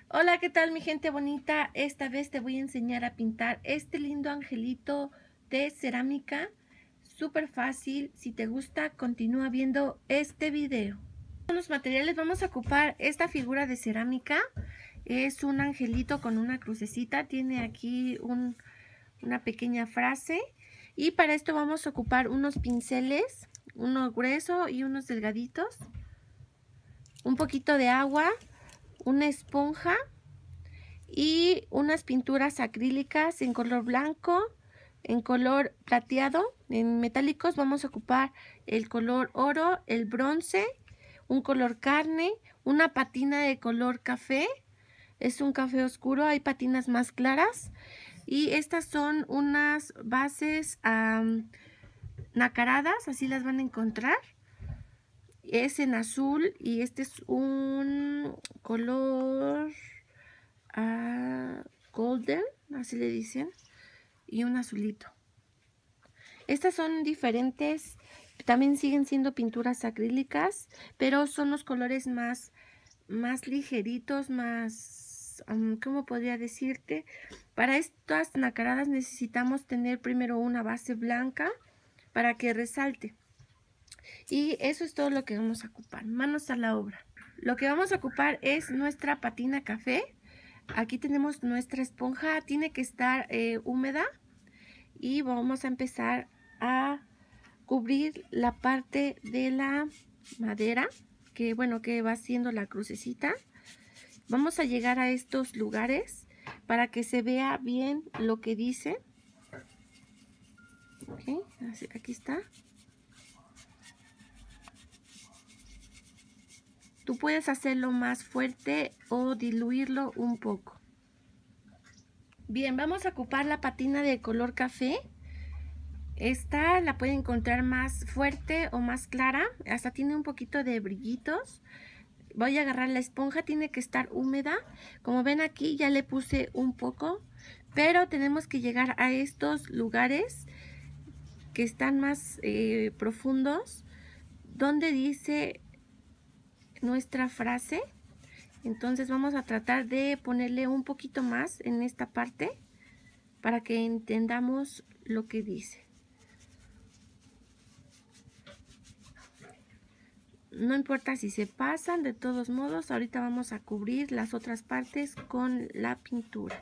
Hola, ¿qué tal mi gente bonita? Esta vez te voy a enseñar a pintar este lindo angelito de cerámica. Súper fácil. Si te gusta, continúa viendo este video. Con los materiales vamos a ocupar esta figura de cerámica. Es un angelito con una crucecita. Tiene aquí una pequeña frase. Y para esto vamos a ocupar unos pinceles, uno grueso y unos delgaditos. Un poquito de agua, una esponja y unas pinturas acrílicas en color blanco, en color plateado. En metálicos vamos a ocupar el color oro, el bronce, un color carne, una patina de color café. Es un café oscuro, hay patinas más claras. Y estas son unas bases nacaradas, así las van a encontrar. Es en azul y este es un color golden, así le dicen, y un azulito. Estas son diferentes, también siguen siendo pinturas acrílicas, pero son los colores más ligeritos, más, ¿cómo podría decirte? Para estas nacaradas necesitamos tener primero una base blanca para que resalte. Y eso es todo lo que vamos a ocupar. Manos a la obra. Lo que vamos a ocupar es nuestra patina café. Aquí tenemos nuestra esponja, tiene que estar húmeda y vamos a empezar a cubrir la parte de la madera que va haciendo la crucecita. Vamos a llegar a estos lugares para que se vea bien lo que dice. Okay, aquí está. Tú puedes hacerlo más fuerte o diluirlo un poco. Bien, vamos a ocupar la patina de color café. Esta la pueden encontrar más fuerte o más clara. Hasta tiene un poquito de brillitos. Voy a agarrar la esponja, tiene que estar húmeda. Como ven aquí ya le puse un poco. Pero tenemos que llegar a estos lugares que están más profundos. Donde dice nuestra frase. Entonces vamos a tratar de ponerle un poquito más en esta parte para que entendamos lo que dice. No importa si se pasan, de todos modos ahorita vamos a cubrir las otras partes con la pintura.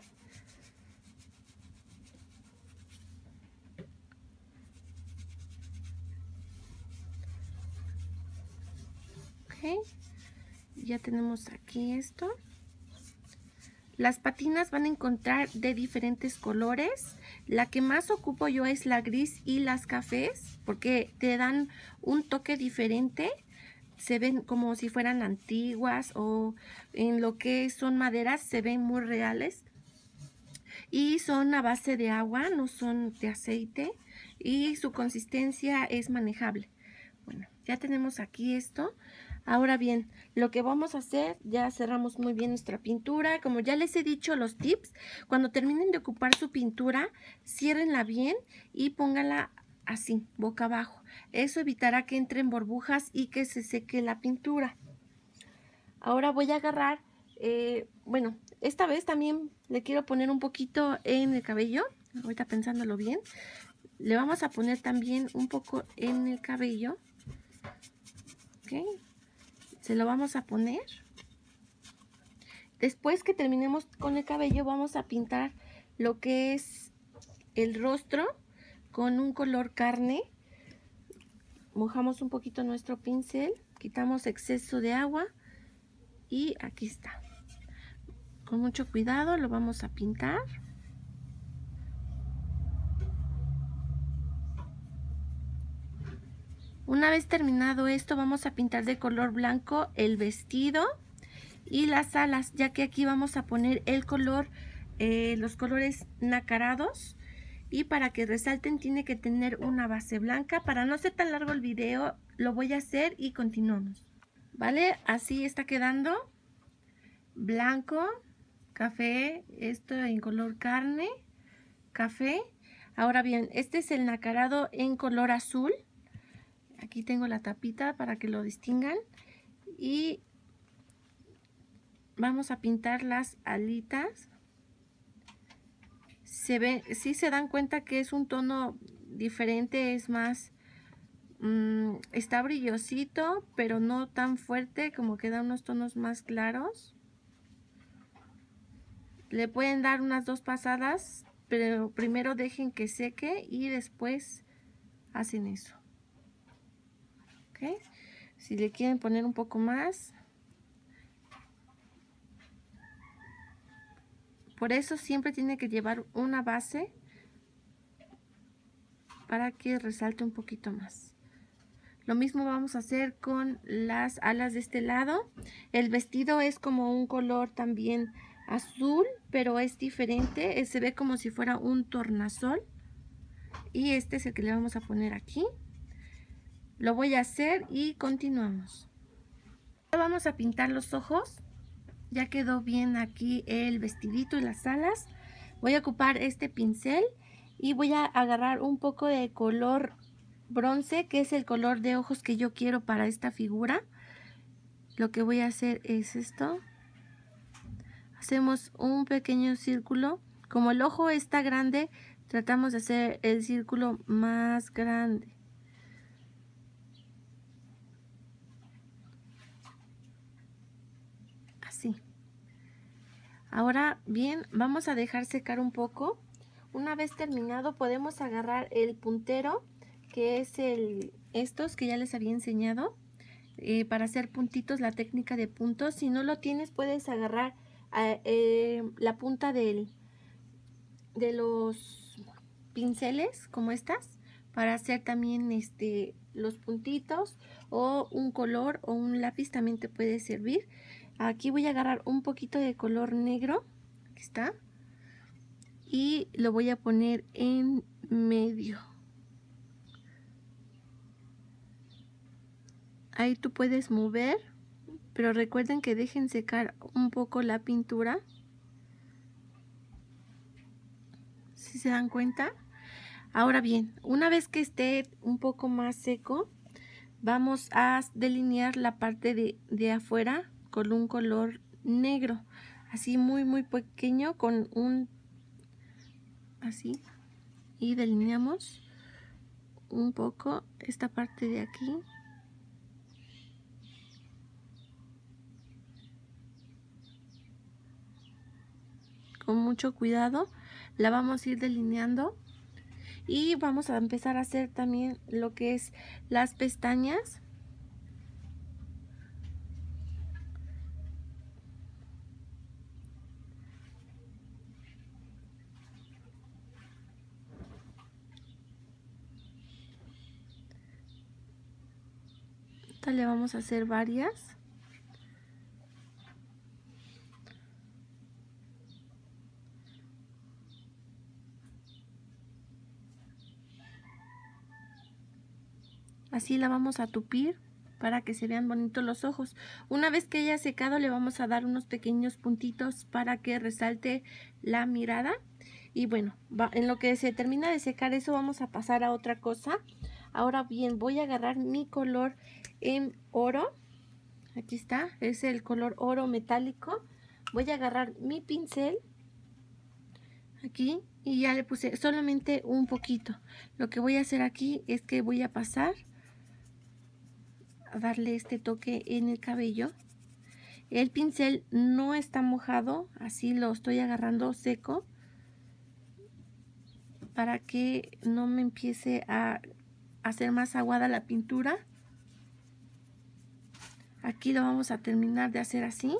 Ok, ya tenemos aquí esto. Las patinas van a encontrar de diferentes colores. La que más ocupo yo es la gris y las cafés porque te dan un toque diferente. Se ven como si fueran antiguas o en lo que son maderas se ven muy reales. Y son a base de agua, no son de aceite y su consistencia es manejable. Bueno, ya tenemos aquí esto. Ahora bien, lo que vamos a hacer, ya cerramos muy bien nuestra pintura. Como ya les he dicho los tips, cuando terminen de ocupar su pintura, ciérrenla bien y pónganla así, boca abajo. Eso evitará que entren burbujas y que se seque la pintura. Ahora voy a agarrar, bueno, esta vez también le quiero poner un poquito en el cabello. Ahorita pensándolo bien, le vamos a poner también un poco en el cabello. Ok, se lo vamos a poner. Después que terminemos con el cabello vamos a pintar lo que es el rostro con un color carne. Mojamos un poquito nuestro pincel, quitamos exceso de agua y aquí está. Con mucho cuidado lo vamos a pintar. Una vez terminado esto vamos a pintar de color blanco el vestido y las alas, ya que aquí vamos a poner el color, los colores nacarados, y para que resalten tiene que tener una base blanca. Para no ser tan largo el video lo voy a hacer y continuamos. Vale, así está quedando. Blanco, café, esto en color carne, café. Ahora bien, este es el nacarado en color azul. Aquí tengo la tapita para que lo distingan. Y vamos a pintar las alitas. Se ve, sí se dan cuenta que es un tono diferente, es más, está brillosito, pero no tan fuerte, como que da unos tonos más claros. Le pueden dar unas 2 pasadas, pero primero dejen que seque y después hacen eso. ¿Ok? Si le quieren poner un poco más. Por eso siempre tiene que llevar una base para que resalte un poquito más. Lo mismo vamos a hacer con las alas de este lado. El vestido es como un color también azul, pero es diferente. Se ve como si fuera un tornasol. Y este es el que le vamos a poner aquí. Lo voy a hacer y continuamos. Vamos a pintar los ojos. Ya quedó bien aquí el vestidito y las alas. Voy a ocupar este pincel y voy a agarrar un poco de color bronce, que es el color de ojos que yo quiero para esta figura. Lo que voy a hacer es esto. Hacemos un pequeño círculo. Como el ojo está grande, tratamos de hacer el círculo más grande. Así. Ahora bien, vamos a dejar secar un poco. Una vez terminado, podemos agarrar el puntero, que es estos que ya les había enseñado, para hacer puntitos, la técnica de puntos. Si no lo tienes, puedes agarrar la punta de los pinceles, como estas, para hacer también los puntitos, o un color o un lápiz también te puede servir. Aquí voy a agarrar un poquito de color negro, aquí está, y lo voy a poner en medio. Ahí tú puedes mover, pero recuerden que dejen secar un poco la pintura. ¿Sí se dan cuenta? Ahora bien, una vez que esté un poco más seco, vamos a delinear la parte de afuera con un color negro, así muy pequeño, con un así, y delineamos un poco esta parte de aquí. Con mucho cuidado la vamos a ir delineando y vamos a empezar a hacer también lo que es las pestañas. Esta le vamos a hacer varias. Así la vamos a tupir para que se vean bonitos los ojos. Una vez que haya secado, le vamos a dar unos pequeños puntitos para que resalte la mirada. Y bueno, en lo que se termina de secar eso, vamos a pasar a otra cosa. Ahora bien, voy a agarrar mi color en oro. Aquí está, es el color oro metálico. Voy a agarrar mi pincel aquí y ya le puse solamente un poquito. Lo que voy a hacer aquí es que voy a pasar a darle este toque en el cabello. El pincel no está mojado, así lo estoy agarrando seco para que no me empiece a hacer más aguada la pintura. Aquí lo vamos a terminar de hacer así.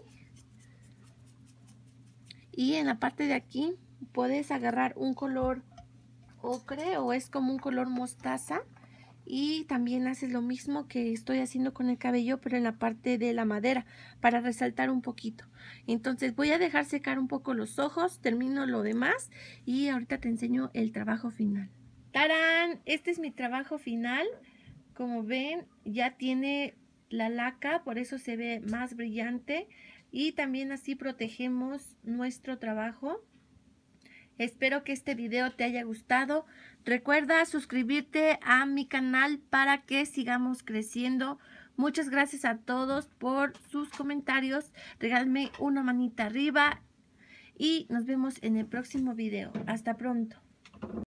Y en la parte de aquí puedes agarrar un color ocre o es como un color mostaza. Y también haces lo mismo que estoy haciendo con el cabello, pero en la parte de la madera, para resaltar un poquito. Entonces voy a dejar secar un poco los ojos, termino lo demás y ahorita te enseño el trabajo final. ¡Tarán! Este es mi trabajo final. Como ven, ya tiene la laca, por eso se ve más brillante. Y también así protegemos nuestro trabajo. Espero que este video te haya gustado. Recuerda suscribirte a mi canal para que sigamos creciendo Muchas gracias a todos por sus comentarios. Regálenme una manita arriba y nos vemos en el próximo video. Hasta pronto.